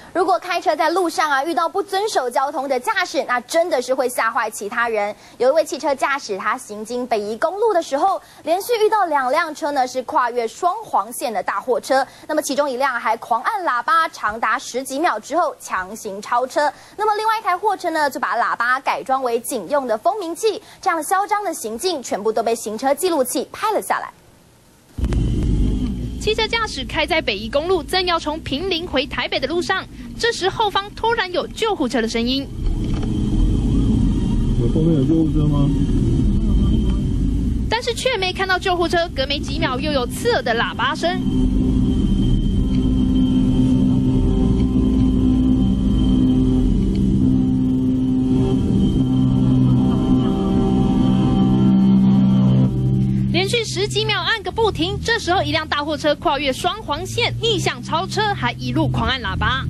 如果开车在路上啊，遇到不遵守交通的驾驶，那真的是会吓坏其他人。有一位汽车驾驶，他行经北宜公路的时候，连续遇到2辆车呢是跨越双黄线的大货车，那么其中1辆还狂按喇叭，长达10几秒之后强行超车。那么另外一台货车呢，就把喇叭改装为警用的蜂鸣器，这样嚣张的行径全部都被行车记录器拍了下来。 汽车驾驶开在北宜公路，正要从坪林回台北的路上，这时后方突然有救护车的声音。 后面有救护车吗？ 但是却没看到救护车，隔没几秒又有刺耳的喇叭声。 连续10几秒按个不停，这时候一辆大货车跨越双黄线，逆向超车，还一路狂按喇叭。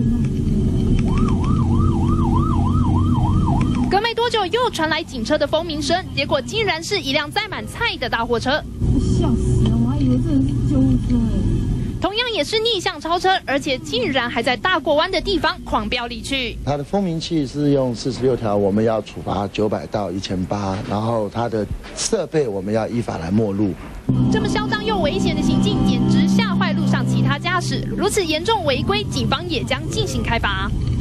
隔没多久，又传来警车的蜂鸣声，结果竟然是一辆载满菜的大货车。 吓死了，我还以为这是救护车哎。 同样也是逆向超车，而且竟然还在大过弯的地方狂飙离去。 它的蜂鸣器是用46条，我们要处罚900到1800，然后它的设备我们要依法来没入。 这么嚣张又危险的行径，简直吓坏路上其他驾驶。如此严重违规，警方也将进行开罚。